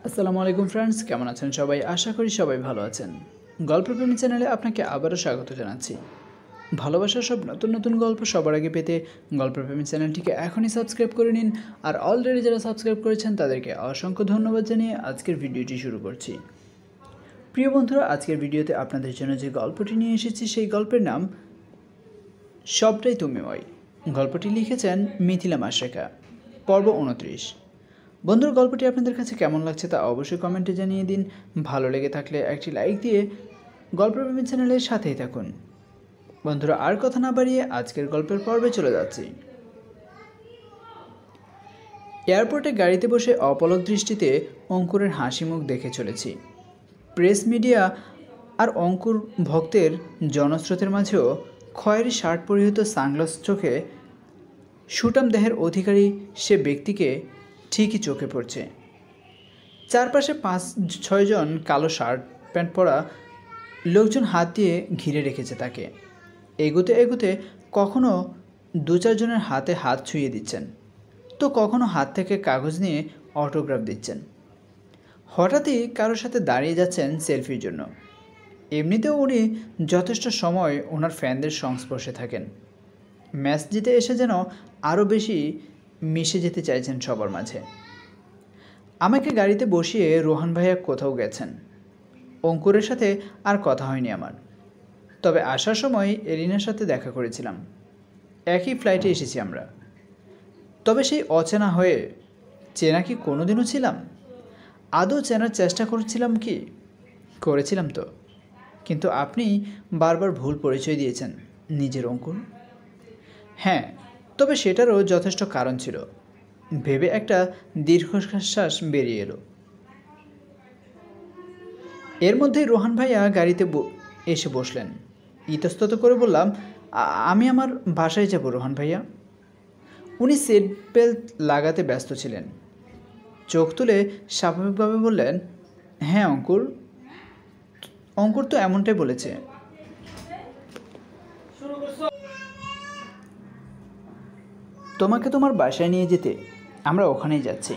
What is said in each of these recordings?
আসসালামু আলাইকুম ফ্রেন্ডস, কেমন আছেন সবাই? আশা করি সবাই ভালো আছেন। গল্পপ্রেমী চ্যানেলে আপনাকে আবারও স্বাগত জানাচ্ছি। ভালোবাসার সব নতুন নতুন গল্প সবার আগে পেতে গল্পপ্রেমী চ্যানেলটিকে এখনই সাবস্ক্রাইব করে নিন। আর অলরেডি যারা সাবস্ক্রাইব করেছেন তাদেরকে অসংখ্য ধন্যবাদ জানিয়ে আজকের ভিডিওটি শুরু করছি। প্রিয় বন্ধুরা, আজকের ভিডিওতে আপনাদের জন্য যে গল্পটি নিয়ে এসেছি সেই গল্পের নাম সবটাই তুমিময়। গল্পটি লিখেছেন মিথিলা মাশরেকা। পর্ব 29। বন্ধুর গল্পটি আপনাদের কাছে কেমন লাগছে তা অবশ্যই কমেন্টে জানিয়ে দিন। ভালো লেগে থাকলে একটি লাইক দিয়ে গল্পপ্রেমী চ্যানেলের সাথেই থাকুন। বন্ধুরা, আর কথা না বাড়িয়ে আজকের গল্পের পর্বে চলে যাচ্ছি। এয়ারপোর্টে গাড়িতে বসে অপলক দৃষ্টিতে অঙ্কুরের হাসি মুখ দেখে চলেছি। প্রেস মিডিয়া আর অঙ্কুর ভক্তের জনস্রোতের মাঝেও খয়েরি শার্ট পরিহিত সানগ্লাস চোখে সুটাম দেহের অধিকারী সে ব্যক্তিকে ঠিকই চোখে পড়ছে। চারপাশে 5-6 জন কালো শার্ট প্যান্ট পরা লোকজন হাত দিয়ে ঘিরে রেখেছে তাকে। এগোতে এগোতে কখনো 2-4 জনের হাতে হাত ছুঁয়ে দিচ্ছেন, তো কখনো হাত থেকে কাগজ নিয়ে অটোগ্রাফ দিচ্ছেন। হঠাৎই কারোর সাথে দাঁড়িয়ে যাচ্ছেন সেলফির জন্য। এমনিতেও উনি যথেষ্ট সময় ওনার ফ্যানদের সংস্পর্শে থাকেন। ম্যাচ জিতে এসে যেন আরও বেশি মিশে যেতে চাইছেন সবার মাঝে। আমাকে গাড়িতে বসিয়ে রোহান ভাইয়া কোথাও গেছেন। অঙ্কুরের সাথে আর কথা হয়নি আমার, তবে আসার সময় এরিনার সাথে দেখা করেছিলাম। একই ফ্লাইটে এসেছি আমরা। তবে সেই অচেনা হয়ে চেনা কি কোনোদিনও ছিলাম? আদৌ চেনার চেষ্টা করেছিলাম তো, কিন্তু আপনি বারবার ভুল পরিচয় দিয়েছেন নিজের অঙ্কুর। হ্যাঁ, তবে সেটারও যথেষ্ট কারণ ছিল ভেবে একটা দীর্ঘশ্বাস বেরিয়ে এলো। এর মধ্যেই রোহান ভাইয়া গাড়িতে এসে বসলেন। ইতস্তত করে বললাম, আমি আমার বাসায় যাব রোহান ভাইয়া। উনি সিট বেল্ট লাগাতে ব্যস্ত ছিলেন। চোখ তুলে স্বাভাবিকভাবে বললেন, হ্যাঁ অঙ্কুর তো এমনটাই বলেছে। তোমাকে তোমার বাসায় নিয়ে যেতে, আমরা ওখানেই যাচ্ছি।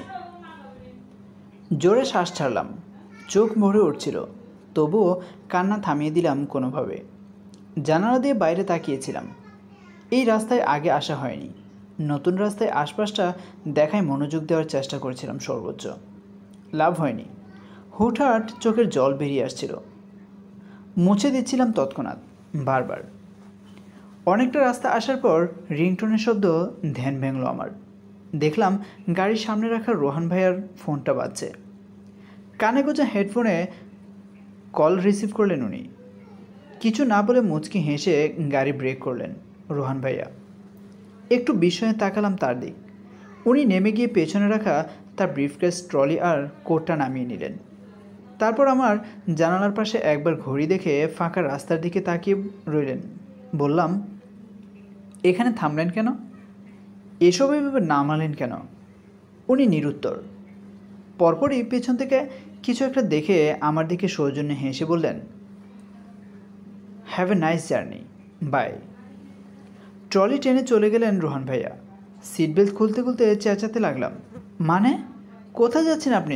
জোরে শ্বাস ছাড়লাম, চোখ ভরে উঠছিল, তবুও কান্না থামিয়ে দিলাম কোনোভাবে। জানালা দিয়ে বাইরে তাকিয়েছিলাম। এই রাস্তায় আগে আসা হয়নি। নতুন রাস্তায় আশপাশটা দেখায় মনোযোগ দেওয়ার চেষ্টা করেছিলাম সর্বোচ্চ। লাভ হয়নি। হুটহাট চোখের জল বেরিয়ে আসছিল। মুছে দিচ্ছিলাম তৎক্ষণাৎ বারবার। অনেকটা রাস্তা আসার পর রিংটোনের শব্দ ধ্যান ভেঙল আমার। দেখলাম গাড়ির সামনে রাখা রোহান ভাইয়ার ফোনটা বাজছে। কানে গোজা হেডফোনে কল রিসিভ করলেন উনি। কিছু না বলে মুচকি হেসে গাড়ি ব্রেক করলেন রোহান ভাইয়া। একটু বিস্ময়ে তাকালাম তার দিক। উনি নেমে গিয়ে পেছনে রাখা তার ব্রিফকেস, ট্রলি আর কোটটা নামিয়ে নিলেন। তারপর আমার জানালার পাশে একবার ঘড়ি দেখে ফাঁকা রাস্তার দিকে তাকিয়ে রইলেন। বললাম, এখানে থামলেন কেন? এসব এভাবে নামালেন কেন? উনি নিরুত্তর। পরপরই পেছন থেকে কিছু একটা দেখে আমার দিকে সৌজন্যে হেসে বললেন, have a nice journey, bye. Trolley টেনে চলে গেলেন রোহান ভাইয়া। সিট বেল্ট খুলতে খুলতে চেঁচাতে লাগলাম, মানে কোথায় যাচ্ছেন আপনি?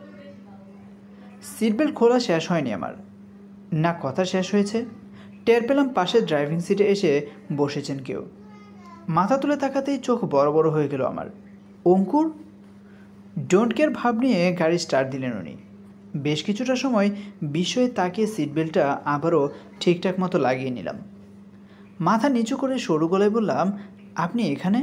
সিট বেল্ট খোলা শেষ হয়নি আমার, না কথা শেষ হয়েছে। টের পেলাম পাশের ড্রাইভিং সিটে এসে বসেছেন কেউ। মাথা তুলে তাকাতেই চোখ বড় বড় হয়ে গেল আমার। অঙ্কুর! ডোন্ট কেয়ার ভাব নিয়ে গাড়ি স্টার্ট দিলেন উনি। বেশ কিছুটা সময় বিস্ময়ে তাকিয়ে সিট বেল্টটা আবারও ঠিকঠাক মতো লাগিয়ে নিলাম। মাথা নিচু করে সরু গলায় বললাম, আপনি এখানে?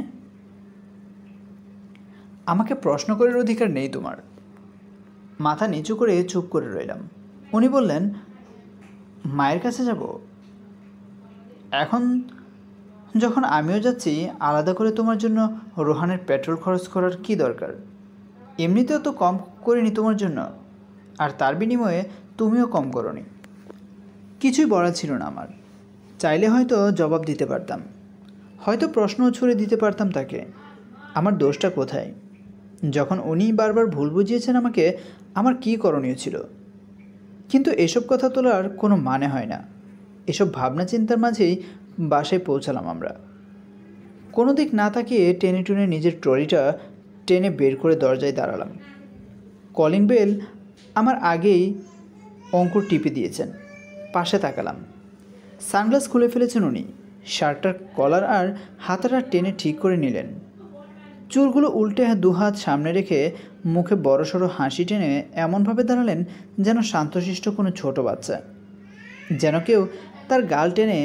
আমাকে প্রশ্ন করার অধিকার নেই তোমার। মাথা নিচু করে চুপ করে রইলাম। উনি বললেন, মায়ের কাছে যাব? এখন যখন আমিও যাচ্ছি, আলাদা করে তোমার জন্য রোহানের পেট্রোল খরচ করার কি দরকার? এমনিতেও তো কম করিনি তোমার জন্য, আর তার বিনিময়ে তুমিও কম করোনি। কিছুই বলার ছিল না আমার। চাইলে হয়তো জবাব দিতে পারতাম, হয়তো প্রশ্নও ছুড়ে দিতে পারতাম তাকে। আমার দোষটা কোথায়? যখন উনি বারবার ভুল বুঝিয়েছেন আমাকে, আমার কী করণীয় ছিল? কিন্তু এসব কথা তোলার কোনো মানে হয় না। এসব ভাবনা চিন্তার মাঝেই বাসায় পৌঁছালাম আমরা। কোনো দিক না তাকিয়ে টেনে টুনে নিজের ট্রলিটা টেনে বের করে দরজায় দাঁড়ালাম। কলিং বেল আমার আগেই অঙ্কুর টিপে দিয়েছেন। পাশে তাকালাম, সানগ্লাস খুলে ফেলেছেন উনি। শার্টটার কলার আর হাতাটা টেনে ঠিক করে নিলেন। চুলগুলো উল্টে দুহাত সামনে রেখে মুখে বড়সড় হাসি টেনে এমনভাবে দাঁড়ালেন যেন শান্তশিষ্ট কোনো ছোট বাচ্চা, যেন কেউ তার গাল টেনে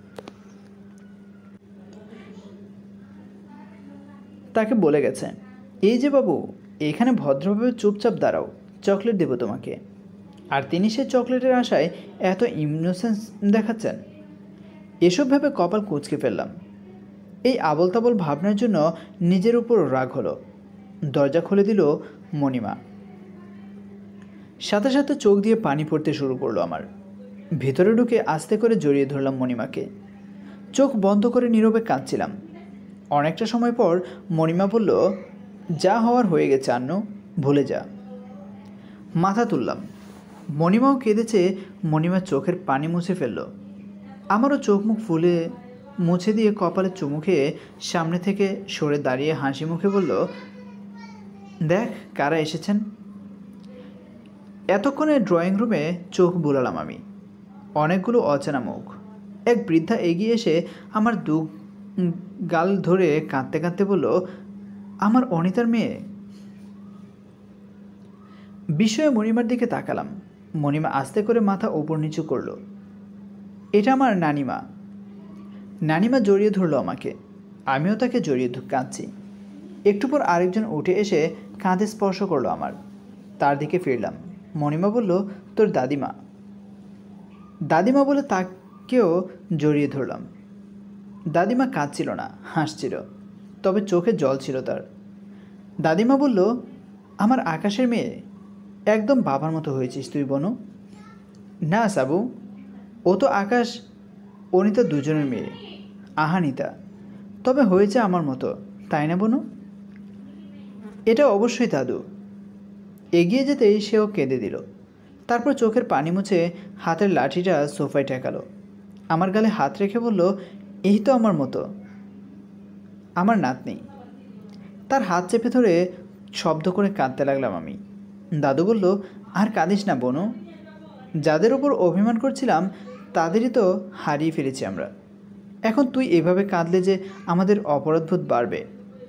তাকে বলে গেছে, এই যে বাবু, এখানে ভদ্রভাবে চুপচাপ দাঁড়াও, চকলেট দেবো তোমাকে। আর তিনি সে চকলেটের আশায় এত ইনোসেন্স দেখাচ্ছেন। এসব ভেবে কপাল কুঁচকে ফেললাম। এই আবল তাবল ভাবনার জন্য নিজের উপর রাগ হলো। দরজা খুলে দিল মণিমা। সাথে সাথে চোখ দিয়ে পানি পড়তে শুরু করলো আমার। ভেতরে ঢুকে আস্তে করে জড়িয়ে ধরলাম মণিমাকে। চোখ বন্ধ করে নীরবে কাঁদছিলাম। অনেকটা সময় পর মণিমা বলল, যা হওয়ার হয়ে গেছে আন্নু, ভুলে যা। মাথা তুললাম। মণিমাও কেঁদেছে। মণিমার চোখের পানি মুছে ফেলল। আমারও চোখ মুখ ফুলে মুছে দিয়ে কপালে চুমু খেয়ে সামনে থেকে সরে দাঁড়িয়ে হাসি মুখে বলল, দেখ কারা এসেছেন। এতক্ষণে ড্রয়িং রুমে চোখ বুলালাম আমি। অনেকগুলো অচেনা মুখ। এক বৃদ্ধা এগিয়ে এসে আমার গাল ধরে কাঁদতে কাঁদতে বলল, আমার অনিতার মেয়ে। বিস্ময়ে মণিমার দিকে তাকালাম। মণিমা আস্তে করে মাথা ওপর নিচু করল। এটা আমার নানিমা। নানিমা জড়িয়ে ধরল আমাকে। আমিও তাকে জড়িয়ে কাঁদছি। একটু পর আরেকজন উঠে এসে কাঁধে স্পর্শ করলো আমার। তার দিকে ফিরলাম। মণিমা বলল, তোর দাদিমা। দাদিমা বলে তাকেও জড়িয়ে ধরলাম। দাদিমা কাঁদছিল না, হাসছিল, তবে চোখে জল ছিল তার। দাদিমা বলল, আমার আকাশের মেয়ে, একদম বাবার মতো হয়েছিস তুই বনু। না সাবু, ও তো আকাশ অনিতা দুজনের মেয়ে, আহানিতা, তবে হয়েছে আমার মতো, তাই না বনু? এটা অবশ্যই দাদু। এগিয়ে যেতেই সেও কেঁদে দিল। তারপর চোখের পানি মুছে হাতের লাঠিটা সোফায় ঠেকালো। আমার গালে হাত রেখে বলল, এই তো আমার মতো, আমার নাতনি। তার হাত চেপে ধরে শব্দ করে কাঁদতে লাগলাম আমি। দাদু বলল, আর কাঁদিস না বনু, যাদের ওপর অভিমান করছিলাম তাদেরই তো হারিয়ে ফেলেছি আমরা। এখন তুই এভাবে কাঁদলে যে আমাদের অপরাধবোধ বাড়বে।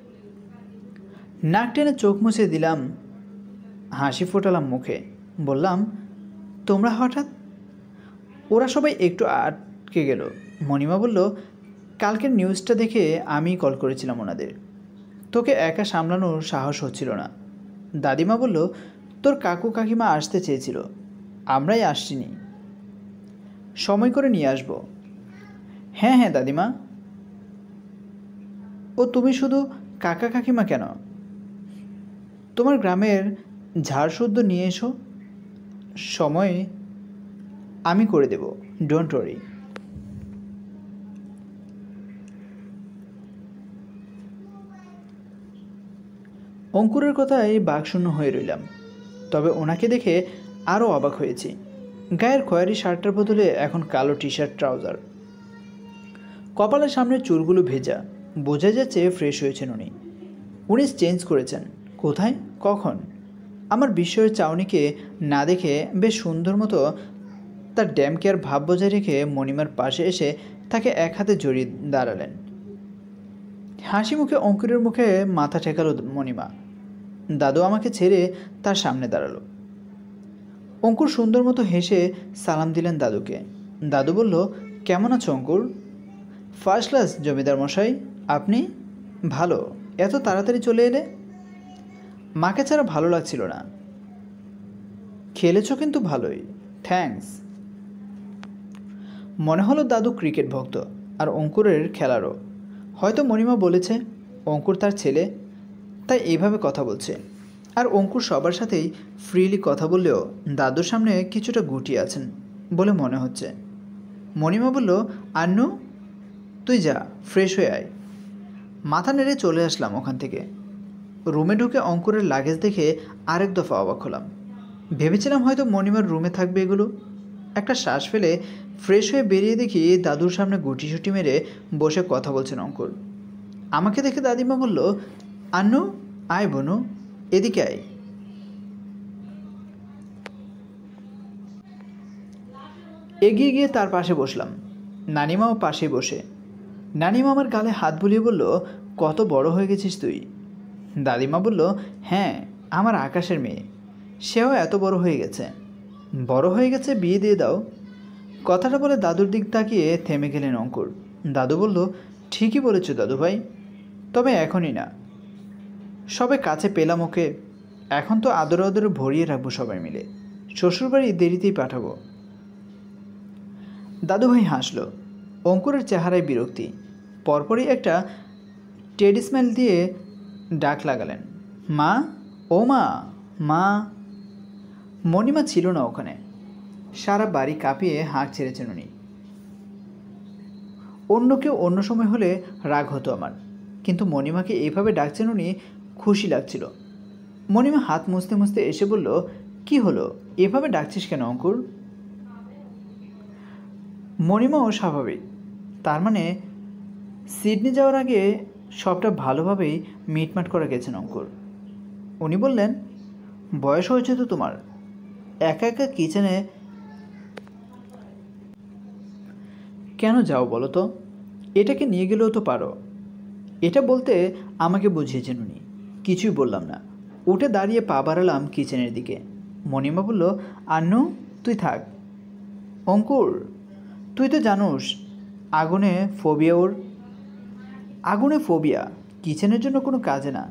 নাক টেনে চোখ মুছে দিলাম, হাসি ফোটালাম মুখে, বললাম, তোমরা হঠাৎ? ওরা সবাই একটু আটকে গেল। মণিমা বলল, কালকের নিউজটা দেখে আমি কল করেছিলাম ওনাদের, তোকে একা সামলানোর সাহস হচ্ছিল না। দাদিমা বলল, তোর কাকু কাকিমা আসতে চেয়েছিল, আমরাই আসছিনি, সময় করে নিয়ে আসবো। হ্যাঁ হ্যাঁ দাদিমা। ও তুমি শুধু কাকা কাকিমা কেন, তোমার গ্রামের ঝাড় শুদ্ধ নিয়ে এসো, সময় আমি করে দেব, ডোন্ট ওয়ারি। অঙ্কুরের কথায় বাকশূন্য হয়ে রইলাম। তবে ওনাকে দেখে আরও অবাক হয়েছি। গায়ের খয়েরি শার্টটার বদলে এখন কালো টি শার্ট ট্রাউজার। কপালের সামনের চুলগুলো ভেজা, বোঝা যাচ্ছে ফ্রেশ হয়েছেন উনি। উনি চেঞ্জ করেছেন। কোথায়, কখন? আমার বিস্ময়ের চাউনিকে না দেখে বেশ সুন্দর মতো তার ড্যাম কেয়ার ভাব বজায় রেখে মণিমার পাশে এসে তাকে এক হাতে জড়িয়ে দাঁড়ালেন। হাসি মুখে অঙ্কুরের মুখে মাথা ঠেকালো মণিমা। দাদু আমাকে ছেড়ে তার সামনে দাঁড়ালো। অঙ্কুর সুন্দর মতো হেসে সালাম দিলেন দাদুকে। দাদু বলল, কেমন আছো অঙ্কুর? ফার্স্ট ক্লাস জমিদার মশাই, আপনি? ভালো, এত তাড়াতাড়ি চলে এলে? মাকে ছাড়া ভালো লাগছিল না। খেলেছ কিন্তু ভালোই, থ্যাঙ্কস। মনে হলো দাদু ক্রিকেট ভক্ত আর অঙ্কুরের খেলারও। হয়তো মণিমা বলেছে অঙ্কুর তার ছেলে, তাই এইভাবে কথা বলছে। আর অঙ্কুর সবার সাথেই ফ্রিলি কথা বললেও দাদুর সামনে কিছুটা গুটিয়ে আছেন বলে মনে হচ্ছে। মণিমা বলল, আন্নু তুই যা, ফ্রেশ হয়ে আয়। মাথা নেড়ে চলে আসলাম ওখান থেকে। রুমে ঢুকে অঙ্কুরের লাগেজ দেখে আরেক দফা অবাক হলাম। ভেবেছিলাম হয়তো মণিমার রুমে থাকবে এগুলো। একটা শ্বাস ফেলে ফ্রেশ হয়ে বেরিয়ে দেখি দাদুর সামনে গুটিসুটি মেরে বসে কথা বলছেন অঙ্কুর। আমাকে দেখে দাদিমা বলল, আন্নু আয় বনু, এদিকে আয়। এগিয়ে গিয়ে তার পাশে বসলাম। নানিমাও পাশে বসে। নানিমা আমার গালে হাত বুলিয়ে বলল, কত বড় হয়ে গেছিস তুই। দাদিমা বলল, হ্যাঁ, আমার আকাশের মেয়ে, সেও এত বড় হয়ে গেছে। বড় হয়ে গেছে, বিয়ে দিয়ে দাও। কথাটা বলে দাদুর দিক তাকিয়ে থেমে গেলেন অঙ্কুর। দাদু বলল, ঠিকই বলেছ দাদু ভাই, তবে এখনই না, সবে কাছে পেলাম ওকে, এখন তো আদর আদরে ভরিয়ে রাখবো সবাই মিলে, শ্বশুরবাড়ি দেরিতেই পাঠাবো। দাদুভাই হাসল। অঙ্কুরের চেহারায় বিরক্তি। পরপরই একটা টেডি স্মেল দিয়ে ডাক লাগালেন, মা, ও মা, মা। মণিমা ছিল না ওখানে। সারা বাড়ি কাঁপিয়ে হাঁক ছেড়েছেন উনি। অন্য কেউ অন্য সময় হলে রাগ হতো আমার, কিন্তু মণিমাকে এইভাবে ডাকছেন উনি, খুশি লাগছিল। মণিমা হাত মুছতে মুছতে এসে বলল, কি হলো, এভাবে ডাকছিস কেন অঙ্কুর? মণিমাও স্বাভাবিক, তার মানে সিডনি যাওয়ার আগে সবটা ভালোভাবেই মিটমাট করে গেছেন অঙ্কুর। উনি বললেন, বয়স হয়েছে তো তোমার, একা একা কিচেনে কেন যাও বলো তো, এটাকে নিয়ে গেলেও তো পারো। এটা বলতে আমাকে বুঝিয়েছেন উনি। কিছুই বললাম না, উঠে দাঁড়িয়ে পা বাড়ালাম কিচেনের দিকে। মণিমা বলল, আন্নু তুই থাক। অঙ্কুর, তুই তো জানোস আগুনে ফোবিয়া ওর। আগুনে ফোবিয়া কিচেনের জন্য কোনো কাজে না।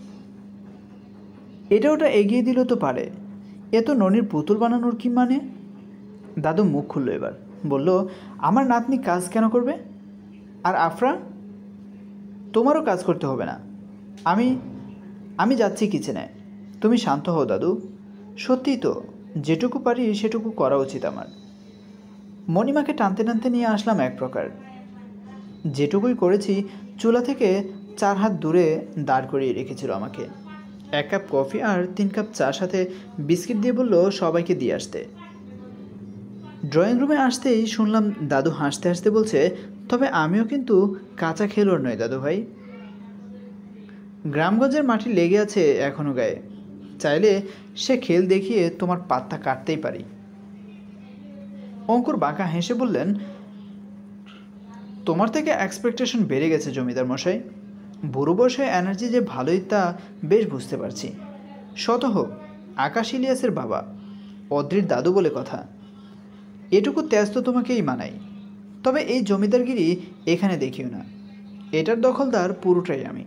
এটা ওটা এগিয়ে দিলেও তো পারে, এ তো ননির পুতুল বানানোর কি মানে? দাদু মুখ খুলল এবার, বলল, আমার নাতনি কাজ কেন করবে? আর আফরা, তোমারও কাজ করতে হবে না, আমি আমি যাচ্ছি কিচেনে, তুমি শান্ত হও দাদু। সত্যিই তো, যেটুকু পারি সেটুকু করা উচিত আমার। মণিমাকে টানতে টানতে নিয়ে আসলাম এক প্রকার। যেটুকুই করেছি চুলা থেকে 4 হাত দূরে দাঁড় করিয়ে রেখেছিল আমাকে। 1 কাপ কফি আর 3 কাপ চা সাথে বিস্কিট দিয়ে বলল সবাইকে দিয়ে আসতে। ড্রয়িং রুমে আসতেই শুনলাম দাদু হাসতে হাসতে বলছে, তবে আমিও কিন্তু কাঁচা খেলোয়াড় নই দাদু ভাই, গ্রামগঞ্জের মাটি লেগে আছে এখনও গায়ে, চাইলে সে খেল দেখিয়ে তোমার পাত্তা কাটতেই পারি। অঙ্কুর বাঁকা হেসে বললেন, তোমার থেকে এক্সপেকটেশন বেড়ে গেছে জমিদার মশাই, বুড়ো বয়সে এনার্জি যে ভালোই তা বেশ বুঝতে পারছি। শত হোক আকাশ ইলিয়াসের বাবা, অদ্রির দাদু বলে কথা, এটুকু তেজ তো তোমাকেই মানাই। তবে এই জমিদারগিরি এখানে দেখিও না, এটার দখলদার পুরোটাই আমি।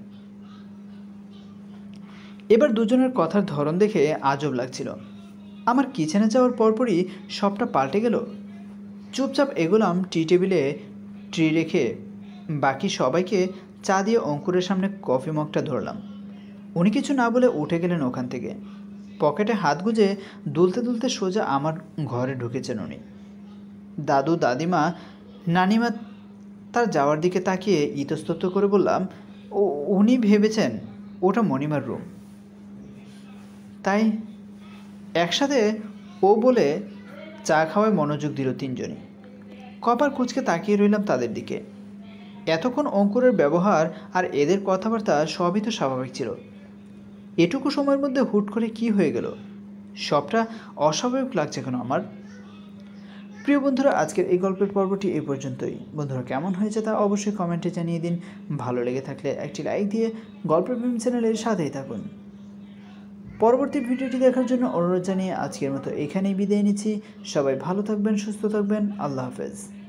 এবার দুজনের কথার ধরন দেখে আজব লাগছিল। আমার কিচেনে যাওয়ার পরপরই সবটা পাল্টে গেল। চুপচাপ এগোলাম টি টেবিলে ট্রি রেখে, বাকি সবাইকে চা দিয়ে অঙ্কুরের সামনে কফি মগটা ধরলাম। উনি কিছু না বলে উঠে গেলেন ওখান থেকে। পকেটে হাত গুজে দুলতে দুলতে সোজা আমার ঘরে ঢুকেছেন উনি। দাদু, দাদিমা, নানিমা তার যাওয়ার দিকে তাকিয়ে ইতস্তত করে বললাম, উনি ভেবেছেন ওটা মণিমার রুম, তাই একসাথে ও বলে চা খাওয়ায় মনোযোগ দিল তিনজনই। কপাল কুঁচকে তাকিয়ে রইলাম তাদের দিকে। এতক্ষণ অঙ্কুরের ব্যবহার আর এদের কথাবার্তা সবই তো স্বাভাবিক ছিল, এটুকু সময়ের মধ্যে হুট করে কি হয়ে গেল, সবটা অস্বাভাবিক লাগছে কেন আমার? প্রিয় বন্ধুরা, আজকের এই গল্পের পর্বটি এই পর্যন্তই। বন্ধুরা, কেমন হয়েছে তা অবশ্যই কমেন্টে জানিয়ে দিন। ভালো লেগে থাকলে একটি লাইক দিয়ে গল্পের প্রেম চ্যানেলের সাথেই থাকুন। পরবর্তী ভিডিওটি দেখার জন্য অনুরোধ জানিয়ে আজকের মতো এখানেই বিদায় নিচ্ছি। সবাই ভালো থাকবেন, সুস্থ থাকবেন। আল্লাহ হাফেজ।